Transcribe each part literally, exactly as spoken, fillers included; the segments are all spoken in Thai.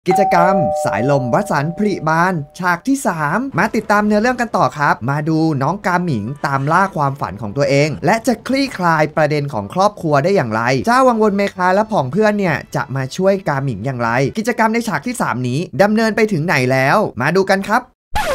กิจกรรมสายลมวสันต์ผลิบานฉากที่สามมาติดตามเนื้อเรื่องกันต่อครับมาดูน้องกาหมิงตามล่าความฝันของตัวเองและจะคลี่คลายประเด็นของครอบครัวได้อย่างไรเจ้าวังวนเมคาและผองเพื่อนเนี่ยจะมาช่วยกาหมิงอย่างไรกิจกรรมในฉากที่สามนี้ดำเนินไปถึงไหนแล้วมาดูกันครับ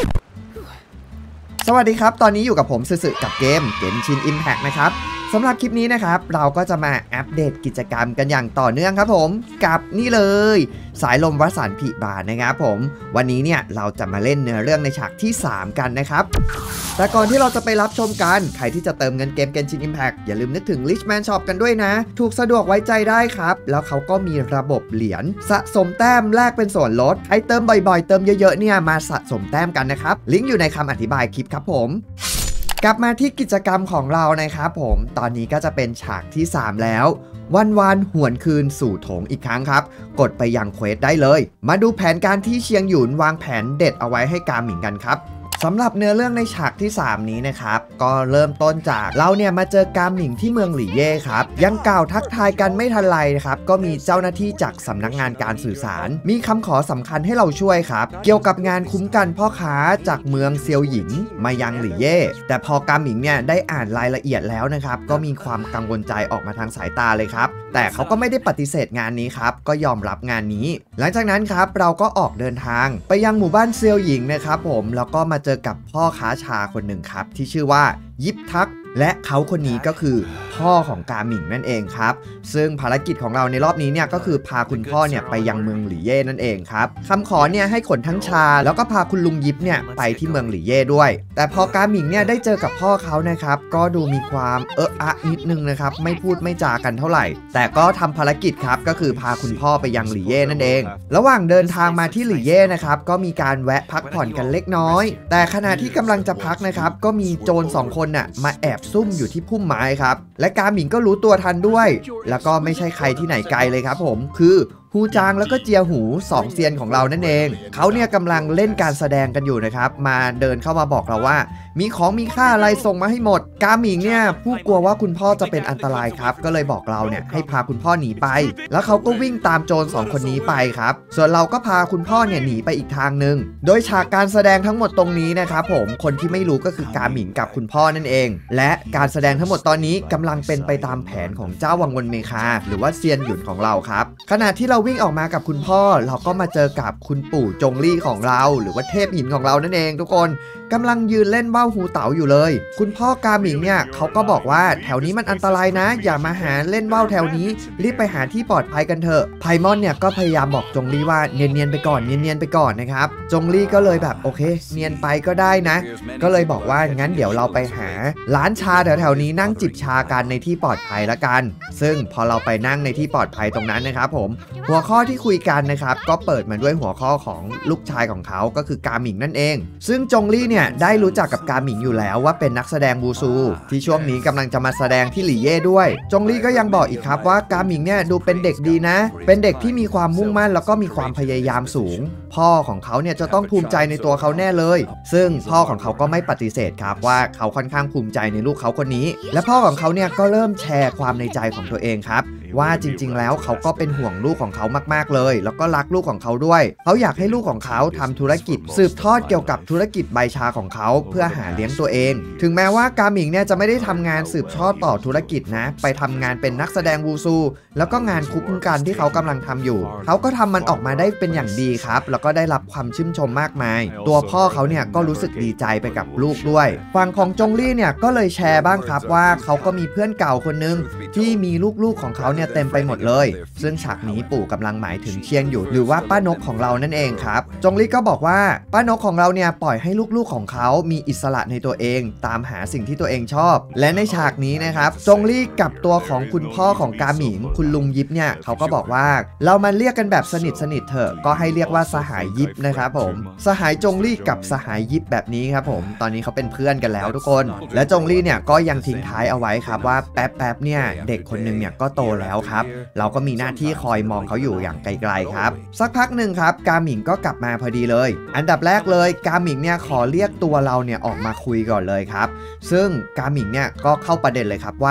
สวัสดีครับตอนนี้อยู่กับผมสึๆกับเกมเกมชิน Impact นะครับสำหรับคลิปนี้นะครับเราก็จะมาอัปเดตกิจกรรมกันอย่างต่อเนื่องครับผมกับนี่เลยสายลมวสันต์ผลิบานนะครับผมวันนี้เนี่ยเราจะมาเล่นเนื้อเรื่องในฉากที่สามกันนะครับแต่ก่อนที่เราจะไปรับชมกันใครที่จะเติมเงินเกม Genshin Impact อย่าลืมนึกถึง Richman Shop กันด้วยนะถูกสะดวกไว้ใจได้ครับแล้วเขาก็มีระบบเหรียญสะสมแต้มแลกเป็นส่วนลดให้เติมบ่อยๆเติมเยอะๆเนี่ยมาสะสมแต้มกันนะครับลิงก์อยู่ในคำอธิบายคลิปครับผมกลับมาที่กิจกรรมของเรานะครับผมตอนนี้ก็จะเป็นฉากที่สามแล้ววันวานหวนคืนสู่โถงอีกครั้งครับกดไปยังเควสได้เลยมาดูแผนการที่เชียงหยุนวางแผนเด็ดเอาไว้ให้กาหมิงกันครับสำหรับเนื้อเรื่องในฉากที่สามนี้นะครับก็เริ่มต้นจากเราเนี่ยมาเจอกาหมิงที่เมืองหลี่เย่ครับยังกล่าวทักทายกันไม่ทันไรนะครับก็มีเจ้าหน้าที่จากสำนักงานการสื่อสารมีคำขอสำคัญให้เราช่วยครับเกี่ยวกับงานคุ้มกันพ่อค้าจากเมืองเซียวหยิงมายังหลี่เย่แต่พอกาหมิงเนี่ยได้อ่านรายละเอียดแล้วนะครับก็มีความกังวลใจออกมาทางสายตาเลยครับแต่เขาก็ไม่ได้ปฏิเสธงานนี้ครับก็ยอมรับงานนี้หลังจากนั้นครับเราก็ออกเดินทางไปยังหมู่บ้านเซียวหยิงนะครับผมแล้วก็มาเจอกับพ่อค้าชาคนหนึ่งครับที่ชื่อว่ายิบทักและเขาคนนี้ก็คือพ่อของกาหมิงนั่นเองครับซึ่งภารกิจของเราในรอบนี้เนี่ยก็คือพาคุณพ่อเนี่ยไปยังเมืองหลี่เย่นั่นเองครับคำขอเนี่ยให้ขนทั้งชาแล้วก็พาคุณลุงยิบเนี่ยไปที่เมืองหลี่เย่ด้วยแต่พอกาหมิงเนี่ยได้เจอกับพ่อเขานะครับก็ดูมีความเอะอะนิดนึงนะครับไม่พูดไม่จากันเท่าไหร่แต่ก็ทำภารกิจครับก็คือพาคุณพ่อไปยังหลี่เย่นั่นเองระหว่างเดินทางมาที่หลี่เย่นะครับก็มีการแวะพักผ่อนกันเล็กน้อยแต่ขณะที่กำลังจะพักนะครับก็มีโจรสองคนน่ะมาแอบซุ่มอยู่ที่พุ่มไม้ครับและกาหมิงก็รู้ตัวทันด้วยแล้วก็ไม่ใช่ใครที่ไหนไกลเลยครับผมคือฮูจางแล้วก็เจียหูสองเซียนของเรานั่นเองเขาเนี่ยกำลังเล่นการแสดงกันอยู่นะครับมาเดินเข้ามาบอกเราว่ามีของมีค่าอะไรส่งมาให้หมดกาหมิงเนี่ยผู้กลัวว่าคุณพ่อจะเป็นอันตรายครับก็เลยบอกเราเนี่ยให้พาคุณพ่อหนีไปแล้วเขาก็วิ่งตามโจรสองคนนี้ไปครับส่วนเราก็พาคุณพ่อเนี่ยหนีไปอีกทางหนึ่งโดยฉากการแสดงทั้งหมดตรงนี้นะครับผมคนที่ไม่รู้ก็คือกาหมิงกับคุณพ่อนั่นเองและการแสดงทั้งหมดตอนนี้กำลังเป็นไปตามแผนของเจ้าวังวนเมคาหรือว่าเซียนหยุนของเราครับขณะที่เราวิ่งออกมากับคุณพ่อเราก็มาเจอกับคุณปู่จงลี่ของเราหรือว่าเทพหินของเรานั่นเองทุกคนกำลังยืนเล่นว่าวฮูเต๋าอยู่เลยคุณพ่อกาหมิงเนี่ยเขาก็บอกว่าแถวนี้มันอันตรายนะอย่ามาหาเล่นว่าวแถวนี้รีบไปหาที่ปลอดภัยกันเถอะไพมอนเนี่ยก็พยายามบอกจงลี่ว่าเนียนๆไปก่อนเนียนๆไปก่อนนะครับจงลี่ก็เลยแบบโอเคเนียนไปก็ได้นะก็เลยบอกว่างั้นเดี๋ยวเราไปหาร้านชาแถวๆนี้นั่งจิบชากันในที่ปลอดภัยละกันซึ่งพอเราไปนั่งในที่ปลอดภัยตรงนั้นนะครับผมหัวข้อที่คุยกันนะครับก็เปิดมาด้วยหัวข้อของลูกชายของเขาก็คือกาหมิงนั่นเองซึ่งจงลี่เนี่ยได้รู้จักกับกาหมิงอยู่แล้วว่าเป็นนักแสดงวูซูที่ช่วงนี้กำลังจะมาแสดงที่หลี่เย่ด้วยจงลี่ก็ยังบอกอีกครับว่ากาหมิงเนี่ยดูเป็นเด็กดีนะเป็นเด็กที่มีความมุ่งมั่นแล้วก็มีความพยายามสูงพ่อของเขาเนี่ยจะต้องภูมิใจในตัวเขาแน่เลยซึ่งพ่อของเขาก็ไม่ปฏิเสธครับว่าเขาค่อนข้างภูมิใจในลูกเขาคนนี้และพ่อของเขาเนี่ยก็เริ่มแชร์ความในใจของตัวเองครับว่าจริงๆแล้วเขาก็เป็นห่วงลูกของเขามากๆเลยแล้วก็รักลูกของเขาด้วยเขาอยากให้ลูกของเขาทำธุรกิจสืบทอดเกี่ยวกับธุรกิจใบชาของเขาเพื่อหาเลี้ยงตัวเองถึงแม้ว่ากาหมิงเนี่ยจะไม่ได้ทำงานสืบทอดต่อธุรกิจนะไปทำงานเป็นนักแสดงวูซูแล้วก็งานคุ้มกันที่เขากำลังทำอยู่เขาก็ทำมันออกมาได้เป็นอย่างดีครับแล้วก็ได้รับความชื่นชมมากมายตัวพ่อเขาเนี่ยก็รู้สึกดีใจไปกับลูกด้วยฝั่งของจงลี่เนี่ยก็เลยแชร์บ้างครับว่าเขาก็มีเพื่อนเก่าคนนึงที่มีลูกๆของเขาเนี่ยเต็มไปหมดเลยซึ่งฉากนี้ปู่กำลังหมายถึงเชียงอยู่หรือว่าป้านกของเรานั่นเองครับจงลี่ก็บอกว่าป้านกของเราเนี่ยปล่อยให้ลูกๆของเขามีอิสระในตัวเองตามหาสิ่งที่ตัวเองชอบและในฉากนี้นะครับจงลี่กับตัวของคุณพ่อของกาหมิงคุณลุงยิบเนี่ยเขาก็บอกว่าเรามาเรียกกันแบบสนิทสนิทเถอะก็ให้เรียกว่าสหายยิบนะครับผมสหายจงลี่กับสหายยิบแบบนี้ครับผมตอนนี้เขาเป็นเพื่อนกันแล้วทุกคนและจงลี่เนี่ยก็ยังทิ้งท้ายเอาไว้ครับว่าแป๊บแป๊บเนี่ยเด็กคนนึงเนี่ยก็โตแล้วครับเราก็มีหน้าที่คอยมองเขาอยู่อย่างไกลๆครับสักพักหนึ่งครับกาหมิงก็กลับมาพอดีเลยอันดับแรกเลยกาหมิงเนี่ยขอเรียกตัวเราเนี่ยออกมาคุยก่อนเลยครับซึ่งกาหมิงเนี่ยก็เข้าประเด็นเลยครับว่า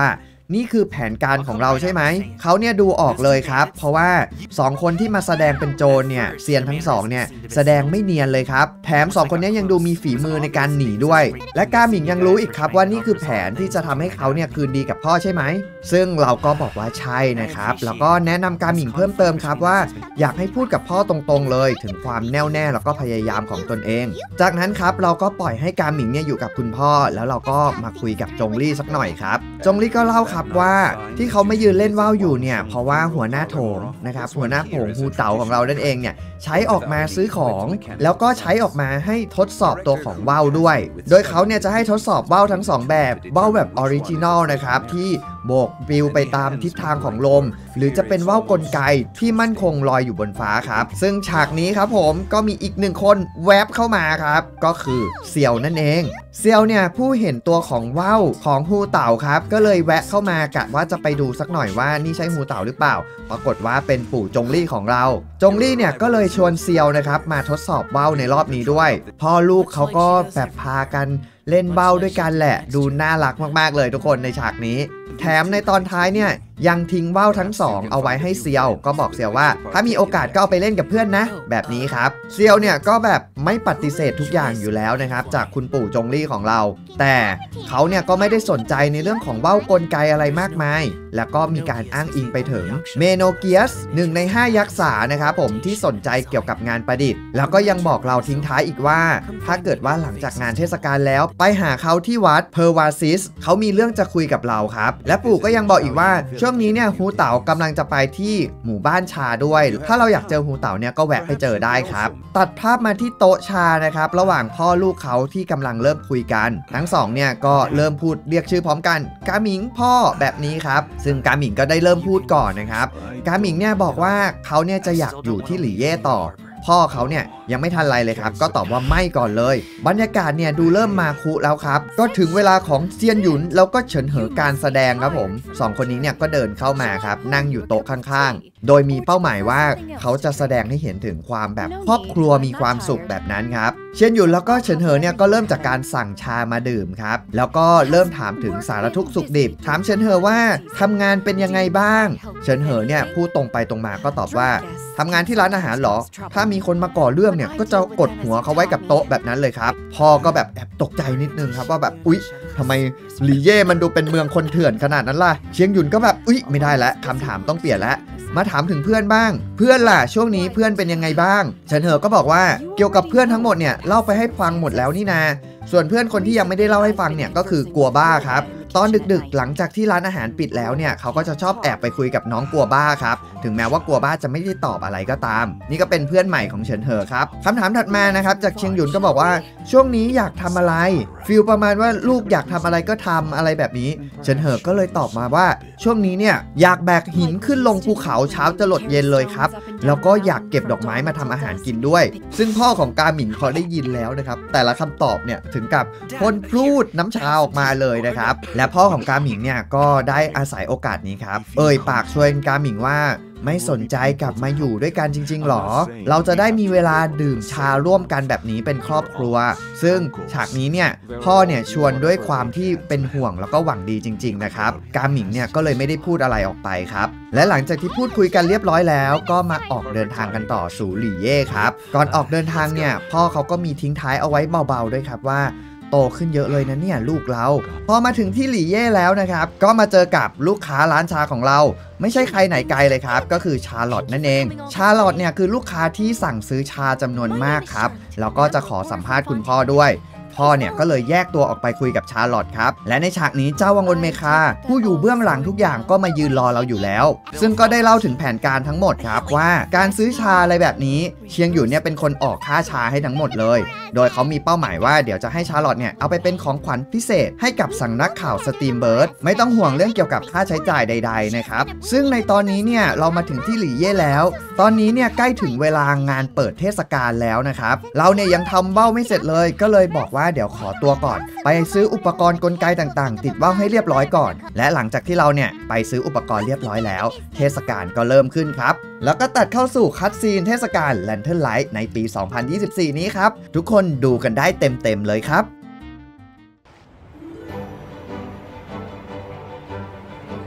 นี่คือแผนการของเราใช่ไหมเขาเนี่ยดูออกเลยครับเพราะว่าสองคนที่มาแสดงเป็นโจรเนี่ยเซียนทั้งสองเนี่ยแสดงไม่เนียนเลยครับแถมสองคนนี้ยังดูมีฝีมือในการหนีด้วยและกาหมิงยังรู้อีกครับว่านี่คือแผนที่จะทำให้เขาเนี่ยคืนดีกับพ่อใช่ไหมซึ่งเราก็บอกว่าใช่นะครับแล้วก็แนะนำกาหมิงเพิ่มเติมครับว่าอยากให้พูดกับพ่อตรงๆเลยถึงความแน่วแน่แล้วก็พยายามของตนเองจากนั้นครับเราก็ปล่อยให้กาหมิงเนี่ยอยู่กับคุณพ่อแล้วเราก็มาคุยกับจงลี่สักหน่อยครับจงลี่ก็เล่าครับว่าที่เขาไม่ยืนเล่นว่าวอยู่เนี่ยเพราะว่าหัวหน้าโถงนะครับหัวหน้าโถงฮูเต๋าของเรานั่นเองเนี่ยใช้ออกมาซื้อของแล้วก็ใช้ออกมาให้ทดสอบตัวของว่าวด้วยโดยเขาเนี่ยจะให้ทดสอบว่าวทั้งสองแบบว่าวแบบออริจินอลนะครับที่โบกปลิวไปตามทิศทางของลมหรือจะเป็นว่าวกลไกที่มั่นคงลอยอยู่บนฟ้าครับซึ่งฉากนี้ครับผมก็มีอีกหนึ่งคนแวบเข้ามาครับก็คือเซียวนั่นเองเซียวเนี่ยผู้เห็นตัวของว่าวของฮูเต๋าครับก็เลยแวะเข้ามากะว่าจะไปดูสักหน่อยว่านี่ใช่ฮูเต๋าหรือเปล่าปรากฏว่าเป็นปู่จงลี่ของเราจงลี่เนี่ยก็เลยชวนเซียวนะครับมาทดสอบว่าวในรอบนี้ด้วยพ่อลูกเขาก็แบบพากันเล่นว่าวด้วยกันแหละดูน่ารักมากๆเลยทุกคนในฉากนี้แถมในตอนท้ายเนี่ยยังทิ้งว่าวทั้งสองเอาไว้ให้เซียวก็บอกเซียวว่าถ้ามีโอกาสก็เอาไปเล่นกับเพื่อนนะแบบนี้ครับเซียวเนี่ยก็แบบไม่ปฏิเสธทุกอย่างอยู่แล้วนะครับจากคุณปู่จงลี่ของเราแต่เขาเนี่ยก็ไม่ได้สนใจในเรื่องของว่าวกลไกอะไรมากมายแล้วก็มีการอ้างอิงไปถึงเมโนเกียสหนึ่งในห้ายักษ์สานะครับผมที่สนใจเกี่ยวกับงานประดิษฐ์แล้วก็ยังบอกเราทิ้งท้ายอีกว่าถ้าเกิดว่าหลังจากงานเทศกาลแล้วไปหาเขาที่วัดเพอร์วาซิสเขามีเรื่องจะคุยกับเราครับและปู่ก็ยังบอกอีกว่าช่วงนี้เนี่ยฮูเต๋ากำลังจะไปที่หมู่บ้านชาด้วยถ้าเราอยากเจอฮูเต๋าเนี่ยก็แวะไปเจอได้ครับตัดภาพมาที่โต๊ะชานะครับระหว่างพ่อลูกเขาที่กำลังเริ่มคุยกันทั้งสองเนี่ยก็เริ่มพูดเรียกชื่อพร้อมกันกาหมิงพ่อแบบนี้ครับซึ่งกาหมิงก็ได้เริ่มพูดก่อนนะครับกาหมิงเนี่ยบอกว่าเขาเนี่ยจะอยากอยู่ที่หลี่เย่ต่อพ่อเขาเนี่ยยังไม่ทันไรเลยครับก็ตอบว่าไม่ก่อนเลยบรรยากาศเนี่ยดูเริ่มมาคุแล้วครับก็ถึงเวลาของเซียนหยุนแล้วก็เฉินเหอการแสดงครับผมสองคนนี้เนี่ยก็เดินเข้ามาครับนั่งอยู่โต๊ะข้างๆโดยมีเป้าหมายว่าเขาจะแสดงให้เห็นถึงความแบบครอบครัวมีความสุขแบบนั้นครับเซียนหยุนแล้วก็เฉินเหอเนี่ยก็เริ่มจากการสั่งชามาดื่มครับแล้วก็เริ่มถามถึงสารทุกข์สุขดิบถามเฉินเหอว่าทำงานเป็นยังไงบ้างเฉินเหอเนี่ยพูดตรงไปตรงมาก็ตอบว่าทำงานที่ร้านอาหารหรอถ้ามีคนมาก่อเรื่องเนี่ยก็จะกดหัวเขาไว้กับโต๊ะแบบนั้นเลยครับพ่อก็แบบแอบตกใจนิดนึงครับว่าแบบอุ๊ยทำไมหลี่เย่มันดูเป็นเมืองคนเถื่อนขนาดนั้นล่ะเชียงหยุนก็แบบอุ๊ยไม่ได้แล้วคำถามต้องเปลี่ยนแล้วมาถามถึงเพื่อนบ้างเพื่อนล่ะช่วงนี้เพื่อนเป็นยังไงบ้างเฉินเหอก็บอกว่าเกี่ยวกับเพื่อนทั้งหมดเนี่ยเล่าไปให้ฟังหมดแล้วนี่นาส่วนเพื่อนคนที่ยังไม่ได้เล่าให้ฟังเนี่ยก็คือกัวบ้าครับตอนดึกๆหลังจากที่ร้านอาหารปิดแล้วเนี่ยเขาก็จะชอบแอบไปคุยกับน้องกัวบ้าครับถึงแม้ว่ากัวบ้าจะไม่ได้ตอบอะไรก็ตามนี่ก็เป็นเพื่อนใหม่ของเฉินเหอครับคำถามถัดมานะครับจากเชียงหยุนก็บอกว่าช่วงนี้อยากทำอะไรฟีลประมาณว่าลูกอยากทำอะไรก็ทำอะไรแบบนี้เฉินเหอก็เลยตอบมาว่าช่วงนี้เนี่ยอยากแบกหินขึ้นลงภูเขาเช้าจะหลดเย็นเลยครับแล้วก็อยากเก็บดอกไม้มาทำอาหารกินด้วยซึ่งพ่อของกาหมิงพอได้ยินแล้วนะครับแต่ละคำตอบเนี่ยถึงกับพ่นพลูดน้ำชาออกมาเลยนะครับและพ่อของกาหมิงเนี่ยก็ได้อาศัยโอกาสนี้ครับเอ่ยปากชวนกาหมิงว่าไม่สนใจกลับมาอยู่ด้วยกันจริงๆหรอเราจะได้มีเวลาดื่มชาร่วมกันแบบนี้เป็นครอบครัวซึ่งฉากนี้เนี่ยพ่อเนี่ยชวนด้วยความที่เป็นห่วงแล้วก็หวังดีจริงๆนะครับกาหมิงเนี่ยก็เลยไม่ได้พูดอะไรออกไปครับและหลังจากที่พูดคุยกันเรียบร้อยแล้วก็มาออกเดินทางกันต่อสู่หลี่เย่ครับก่อนออกเดินทางเนี่ยพ่อเขาก็มีทิ้งท้ายเอาไว้เบาๆด้วยครับว่าโตขึ้นเยอะเลยนะเนี่ยลูกเราพอมาถึงที่หลี่เย่แล้วนะครับก็มาเจอกับลูกค้าร้านชาของเราไม่ใช่ใครไหนไกลเลยครับก็คือชาร์ลอตนั่นเองชาร์ลอตเนี่ยคือลูกค้าที่สั่งซื้อชาจำนวนมากครับแล้วก็จะขอสัมภาษณ์คุณพ่อด้วยพ่อเนี่ยก็เลยแยกตัวออกไปคุยกับชาร์ลอตครับและในฉากนี้เจ้าวังวนเมคาผู้อยู่เบื้องหลังทุกอย่างก็มายืนรอเราอยู่แล้วซึ่งก็ได้เล่าถึงแผนการทั้งหมดครับว่าการซื้อชาอะไรแบบนี้เชียงหยุนเนี่ยเป็นคนออกค่าชาให้ทั้งหมดเลยโดยเขามีเป้าหมายว่าเดี๋ยวจะให้ชาร์ลอตเนี่ยเอาไปเป็นของขวัญพิเศษให้กับสำนักข่าวสตรีมเบิร์ดไม่ต้องห่วงเรื่องเกี่ยวกับค่าใช้จ่ายใดๆนะครับซึ่งในตอนนี้เนี่ยเรามาถึงที่หลี่เย่แล้วตอนนี้เนี่ยใกล้ถึงเวลางานเปิดเทศกาลแล้วนะครับเราเนี่ยยังทำเบ้าไม่เสร็จเลยก็เลยบอกว่าเดี๋ยวขอตัวก่อนไปซื้ออุปกรณ์กลไกต่างๆติดเบ้าให้เรียบร้อยก่อนและหลังจากที่เราเนี่ยไปซื้ออุปกรณ์เรียบร้อยแล้วเทศกาลก็เริ่มขึ้นครับแล้วก็ตัดเข้าสู่คัตซีนเทศกาล Lantern Light ในปี สองพันยี่สิบสี่ นี้ครับทุกคนดูกันได้เต็มๆเลยครับ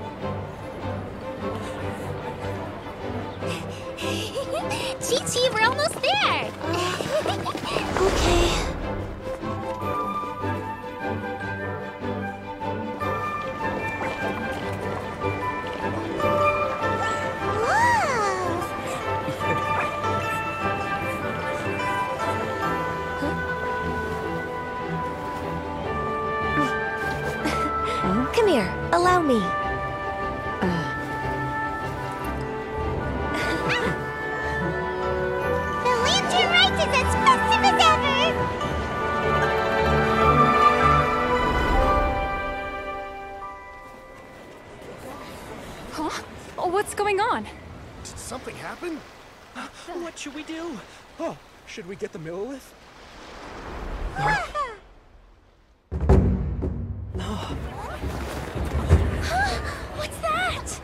Okay. Come here, allow me. The lantern rite is as festive as ever! Huh? What's going on? Did something happen? What should we do? Oh, should we get the Millilith? What's that?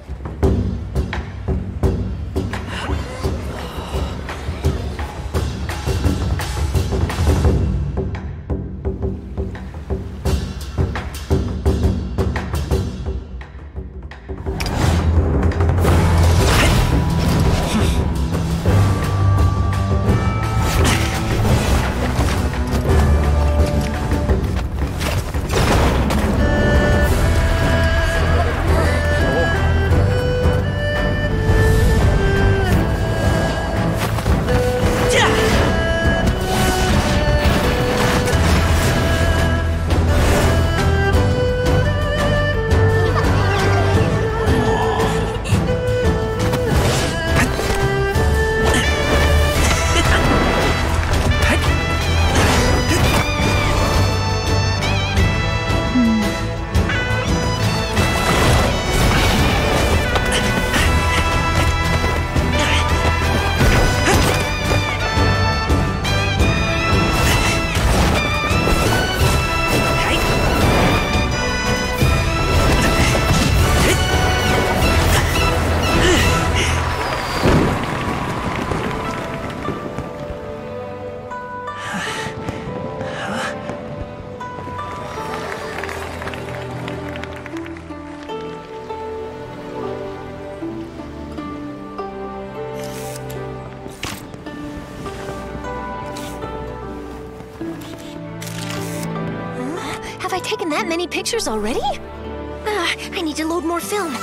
Have I taken that many pictures already? Ah, I need to load more film.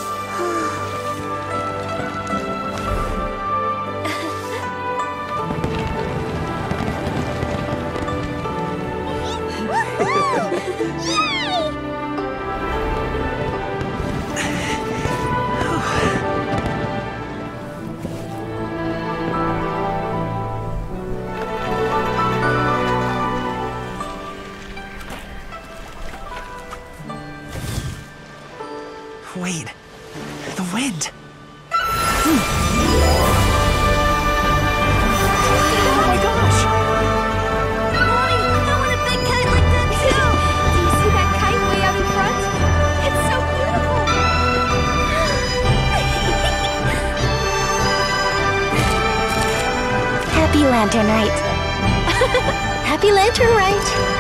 Wait, the wind. Oh my gosh! Mommy, I want a big kite like that too! Do you see that kite way out in front? It's so beautiful! Happy Lantern Rite. Happy Lantern Rite.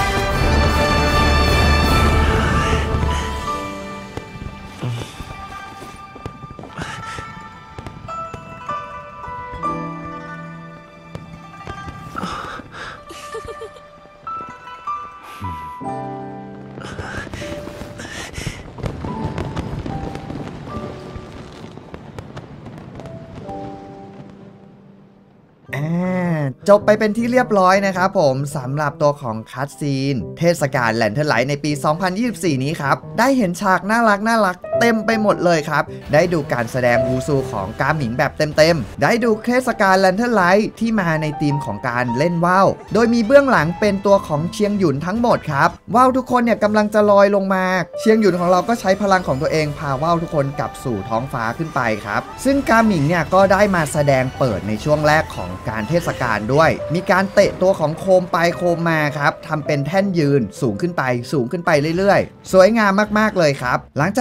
จบไปเป็นที่เรียบร้อยนะครับผมสำหรับตัวของคัตซีนเทศกาลแลนเทิร์นไลท์ในปี สองพันยี่สิบสี่ นี้ครับได้เห็นฉากน่ารักน่ารักเต็มไปหมดเลยครับได้ดูการแสดงวูซูของกาหมิงแบบเต็มๆได้ดูเทศกาลแลนเทิร์นไลท์ที่มาในธีมของการเล่นว่าวโดยมีเบื้องหลังเป็นตัวของเชียงหยุนทั้งหมดครับว่าวทุกคนเนี่ยกำลังจะลอยลงมาเชียงหยุนของเราก็ใช้พลังของตัวเองพาว่าวทุกคนกลับสู่ท้องฟ้าขึ้นไปครับซึ่งกาหมิงเนี่ยก็ได้มาแสดงเปิดในช่วงแรกของการเทศกาลด้วยมีการเตะตัวของโคมไปโคมมาครับทำเป็นแท่นยืนสูงขึ้นไปสูงขึ้นไปเรื่อยๆสวยงามมากๆเลยครับหลังจากที่คัต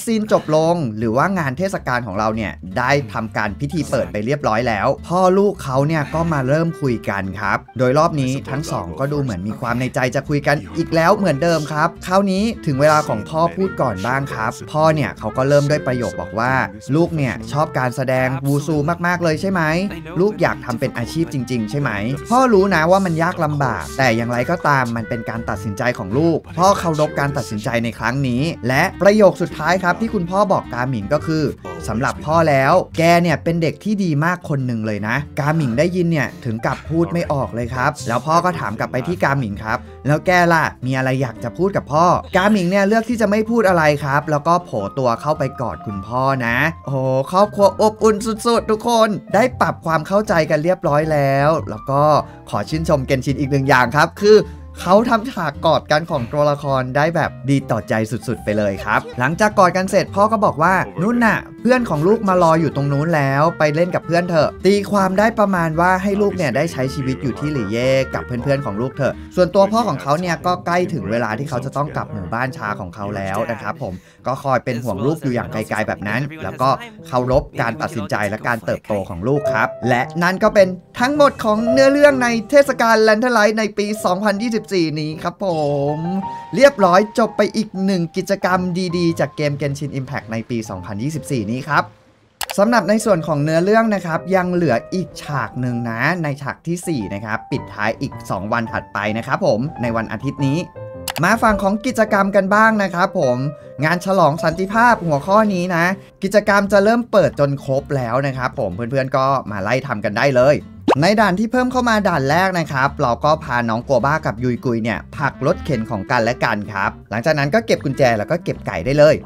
ซีนจบลงหรือว่างานเทศกาลของเราเนี่ยได้ทำการพิธีเปิดไปเรียบร้อยแล้วพ่อลูกเขาเนี่ยก็มาเริ่มคุยกันครับโดยรอบนี้ทั้งสองก็ดูเหมือนมีความในใจจะคุยกันอีกแล้วเหมือนเดิมครับคราวนี้ถึงเวลาของพ่อพูดก่อนบ้างครับพ่อเนี่ยเขาก็เริ่มด้วยประโยคบอกว่าลูกเนี่ยชอบการแสดงวูซูมากๆเลยใช่ไหมลูกอยากทำเป็นอาชีพจริงๆใช่ไหมพ่อรู้นะว่ามันยากลำบากแต่อย่างไรก็ตามมันเป็นการตัดสินใจของลูกพ่อเคารพการตัดสินใจในครั้งนี้และประโยคสุดท้ายครับที่คุณพ่อบอกกาหมิงก็คือสำหรับพ่อแล้วแกเนี่ยเป็นเด็กที่ดีมากคนหนึ่งเลยนะกาหมิงได้ยินเนี่ยถึงกับพูดไม่ออกเลยครับแล้วพ่อก็ถามกลับไปที่กาหมิงครับแล้วแกล่ะมีอะไรอยากจะพูดกับพ่อกาหมิงเนี่ยเลือกที่จะไม่พูดอะไรครับแล้วก็โผล่ตัวเข้าไปกอดคุณพ่อนะโอ้โหครอบครัวอบอุ่นสุดๆทุกคนได้ปรับความเข้าใจกันเรียบร้อยแล้วแล้วก็ขอชื่นชมเกนชินอีกหนึ่งอย่างครับคือเขาทำฉากกอดกันของตัวละครได้แบบดีต่อใจสุดๆไปเลยครับหลังจากกอดกันเสร็จพ่อก็บอกว่านุ่นน่ะเพื่อนของลูกมารออยู่ตรงนู้นแล้วไปเล่นกับเพื่อนเถอะตีความได้ประมาณว่าให้ลูกเนี่ยได้ใช้ชีวิตอยู่ที่หลี่เย่กับเพื่อนๆของลูกเถอะส่วนตัวพ่อของเขาเนี่ยก็ใกล้ถึงเวลาที่เขาจะต้องกลับหมู่บ้านชาของเขาแล้วนะครับผมก็คอยเป็นห่วงลูกอยู่อย่างไกลๆแบบนั้นแล้วก็เคารพการตัดสินใจและการเติบโตของลูกครับและนั่นก็เป็นทั้งหมดของเนื้อเรื่องในเทศกาลแลนเทอร์ไลท์ในปี สองพันยี่สิบสี่ นี้ครับผมเรียบร้อยจบไปอีกหนึ่งกิจกรรมดีๆจากเกม Genshin Impact ในปี สองพันยี่สิบสี่ นี้ครับสำหรับในส่วนของเนื้อเรื่องนะครับยังเหลืออีกฉากหนึ่งนะในฉากที่สี่นะครับปิดท้ายอีกสองวันถัดไปนะครับผมในวันอาทิตย์นี้มาฝั่งของกิจกรรมกันบ้างนะครับผมงานฉลองสันติภาพหัวข้อนี้นะกิจกรรมจะเริ่มเปิดจนครบแล้วนะครับผมเพื่อนๆก็มาไล่ทำกันได้เลยในด่านที่เพิ่มเข้ามาด่านแรกนะครับเราก็พาน้องโกบ้ากับยุยกุยเนี่ยผลักรถเข็นของกันและกันครับหลังจากนั้นก็เก็บกุญแจแล้วก็เก็บไก่ได้เลย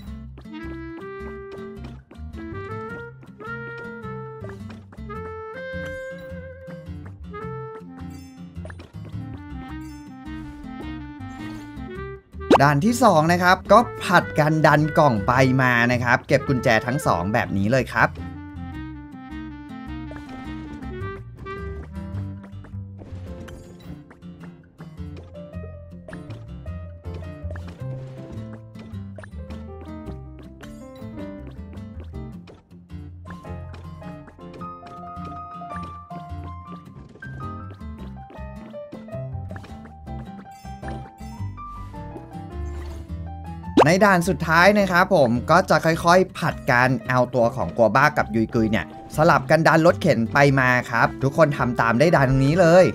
ด่านที่สองนะครับก็ผัดกันดันกล่องไปมานะครับเก็บกุญแจทั้งสองแบบนี้เลยครับในด่านสุดท้ายนะครับผมก็จะค่อยๆผัดกันเอาตัวของกัวบ้ากับยุยกุยเนี่ยสลับกันดันรถเข็นไปมาครับทุกคนทำตามได้ดังนี้เลย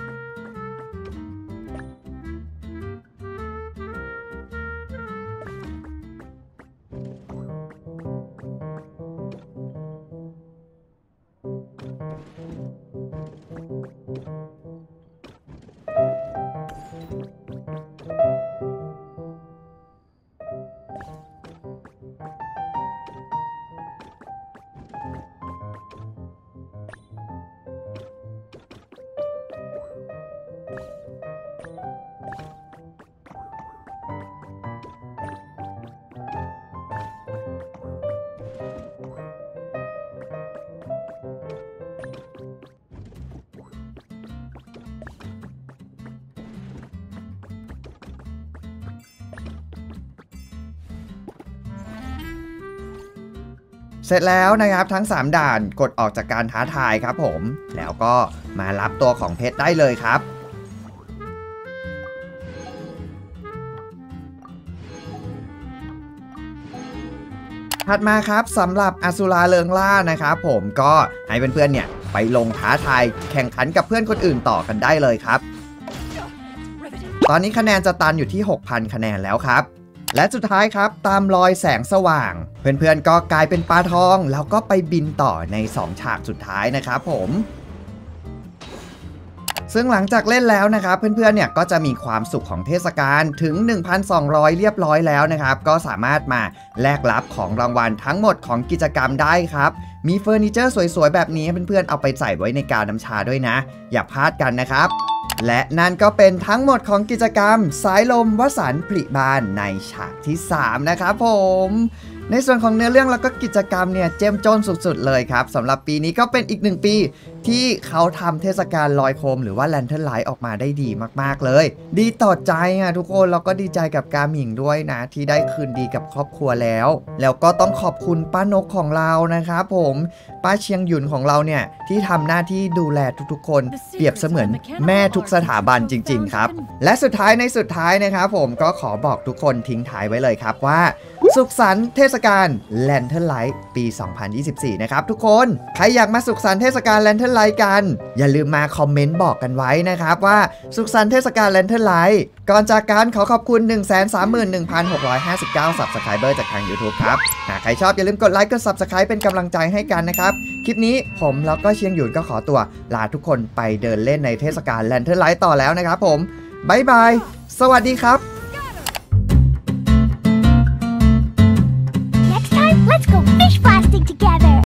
เสร็จแล้วนะครับทั้งสามด่านกดออกจากการท้าทายครับผมแล้วก็มารับตัวของเพชรได้เลยครับถัดมาครับสำหรับอสุราเริงล่านะครับผมก็ให้เพื่อนๆเนี่ยไปลงท้าทายแข่งขันกับเพื่อนคนอื่นต่อกันได้เลยครับตอนนี้คะแนนจะตันอยู่ที่ หกพัน คะแนนแล้วครับและสุดท้ายครับตามรอยแสงสว่างเพื่อนๆก็กลายเป็นปลาทองแล้วก็ไปบินต่อในสองฉากสุดท้ายนะครับผมซึ่งหลังจากเล่นแล้วนะครับเพื่อนๆเนี่ยก็จะมีความสุขของเทศกาลถึง หนึ่งพันสองร้อย เรียบร้อยแล้วนะครับก็สามารถมาแลกรับของรางวัลทั้งหมดของกิจกรรมได้ครับมีเฟอร์นิเจอร์สวยๆแบบนี้เพื่อนๆเอาไปใส่ไว้ในกาน้ำชาด้วยนะอย่าพลาดกันนะครับและนั่นก็เป็นทั้งหมดของกิจกรรมสายลมวสันต์ผลิบานในฉากที่สามนะครับผมในส่วนของเนื้อเรื่องแล้วก็กิจกรรมเนี่ยเจ้มจนสุดๆเลยครับสำหรับปีนี้ก็เป็นอีกหนึ่งปีที่เขาทำเทศกาลลอยโคมหรือว่า Lantern Light ออกมาได้ดีมากๆเลยดีต่อใจอ่ะทุกคนเราก็ดีใจกับกาหมิงด้วยนะที่ได้คืนดีกับครอบครัวแล้วแล้วก็ต้องขอบคุณป้านกของเรานะครับผมป้าเชียงหยุนของเราเนี่ยที่ทำหน้าที่ดูแลทุกๆคนเปรียบเสมือนแม่ทุกสถาบันจริงๆครับและสุดท้ายในสุดท้ายนะครับผมก็ขอบอกทุกคนทิ้งท้ายไว้เลยครับว่าสุขสันต์เทศกาล Lantern Light ปี สองพันยี่สิบสี่ นะครับทุกคนใครอยากมาสุขสันต์เทศกาล Lantern Light กันอย่าลืมมาคอมเมนต์บอกกันไว้นะครับว่าสุขสันต์เทศกาล Lantern Light ก่อนจากการขอขอบคุณ หนึ่งแสนสามหมื่นหนึ่งพันหกร้อยห้าสิบเก้า Subscriber จากทาง YouTube ครับหากใครชอบอย่าลืมกดไลค์กด Subscribe เป็นกำลังใจให้กันนะครับคลิปนี้ผมแล้วก็เชียงหยุนก็ขอตัวลาทุกคนไปเดินเล่นในเทศกาล Lantern Light ต่อแล้วนะครับผมบ๊ายบายสวัสดีครับ Next time, let's go fish blasting together.